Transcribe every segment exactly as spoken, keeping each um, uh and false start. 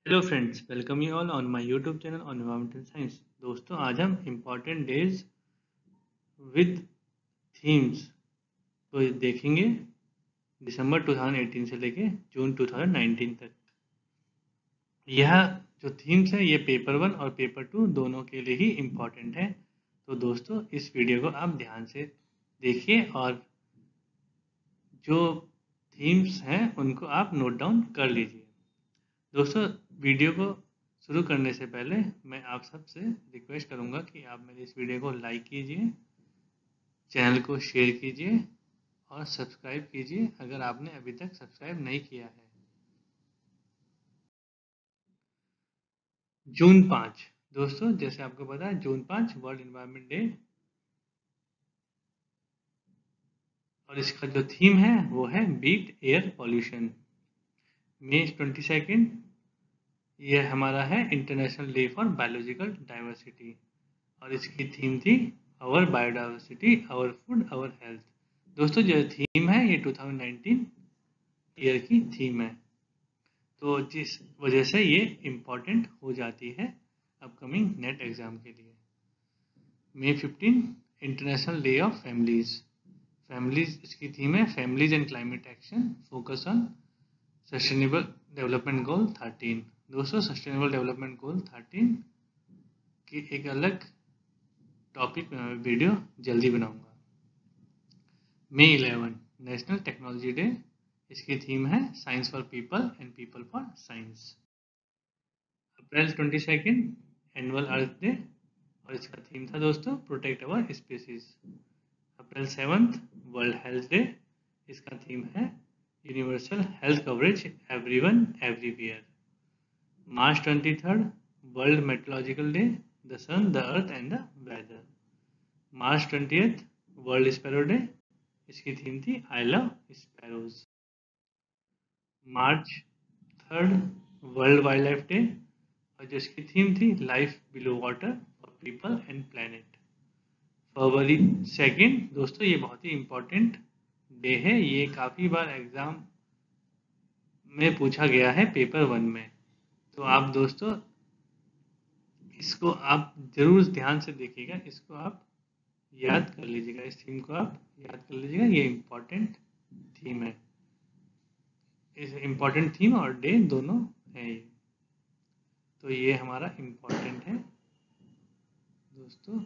Hello friends, welcome you all on my YouTube channel on environmental science. दोस्तों, आज हम important days with themes को देखेंगे दिसंबर दो हज़ार अठारह से लेके जून दो हज़ार उन्नीस तक। यह जो थीम्स है ये पेपर वन और पेपर टू दोनों के लिए ही इम्पॉर्टेंट है। तो दोस्तों, इस वीडियो को आप ध्यान से देखिए और जो थीम्स हैं उनको आप नोट डाउन कर लीजिए। दोस्तों, वीडियो को शुरू करने से पहले मैं आप सबसे रिक्वेस्ट करूंगा कि आप मेरे इस वीडियो को लाइक कीजिए, चैनल को शेयर कीजिए और सब्सक्राइब कीजिए अगर आपने अभी तक सब्सक्राइब नहीं किया है। जून पाँच, दोस्तों जैसे आपको पता है जून पाँच वर्ल्ड एनवायरनमेंट डे, और इसका जो थीम है वो है beat air pollution. May twenty second ये हमारा है international day for biological diversity और इसकी थीम थी our biodiversity, our food, our health. दोस्तों, जो थीम है ये दो हज़ार उन्नीस ईयर की थीम है, तो जिस वजह से ये इम्पॉर्टेंट हो जाती है अपकमिंग नेट एग्जाम के लिए। May fifteen international day of families. Families इसकी थीम है families and climate action, focus on sustainable development goal thirteen. दोस्तों, सस्टेनेबल डेवलपमेंट गोल थर्टीन की एक अलग टॉपिक में वीडियो जल्दी बनाऊंगा। May eleven national technology day. इसकी थीम है science for people and people for science. April twenty second annual earth day और इसका थीम था दोस्तों protect our species. April seventh world health day. इसका थीम है universal health coverage everyone everywhere. March twenty third world metrological day, the sun, the earth and the weather. March twentieth world sparrow day. इसकी theme थी I love sparrows. March third world wild life day और जिसकी theme थी life below water for people and planet. February second, दोस्तों ये बहुत ही important day है, ये काफ़ी बार एग्ज़ाम में पूछा गया है पेपर वन में, तो आप दोस्तों इसको आप ज़रूर ध्यान से देखिएगा, इसको आप याद कर लीजिएगा, इस थीम को आप याद कर लीजिएगा, ये इम्पोर्टेंट थीम है। इस इम्पोर्टेंट थीम और डे दोनों है ये, तो ये हमारा इम्पोर्टेंट है दोस्तों।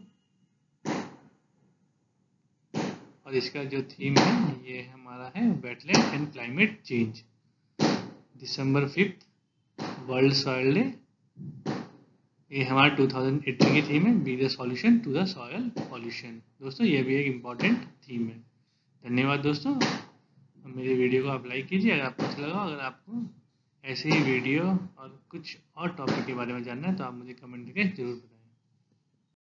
और इसका जो थीम है ये हमारा है wetland and climate change. December fifth world soil day. ये हमारा दो हज़ार अठारह की थीम है be the solution to the soil pollution. दोस्तों, ये भी एक इम्पॉर्टेंट थीम है। धन्यवाद दोस्तों, मेरे वीडियो को आप लाइक कीजिए अगर आपको अच्छा लगा। अगर आपको ऐसे ही वीडियो और कुछ और टॉपिक के बारे में जानना है तो आप मुझे कमेंट करके जरूर बताएं।